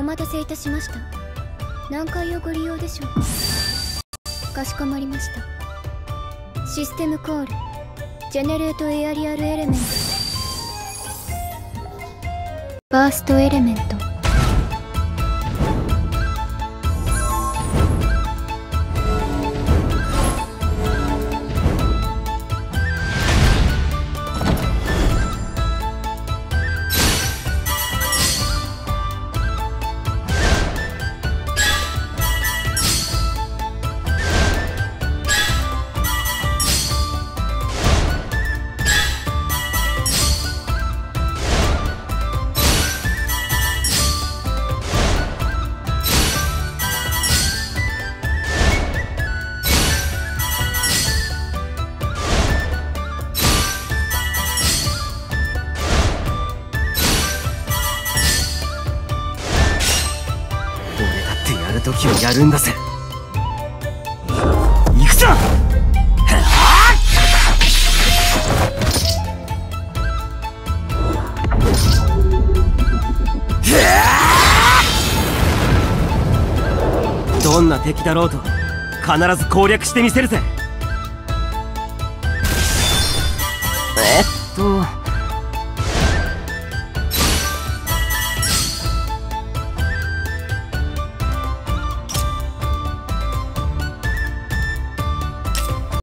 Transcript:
待たせいたしました。何階をご利用でしょうか。かしこまりました。システムコールジェネレートエアリアルエレメント、バーストエレメント。 時をやるんだぜ。行くぞ。どんな敵だろうと必ず攻略してみせるぜ。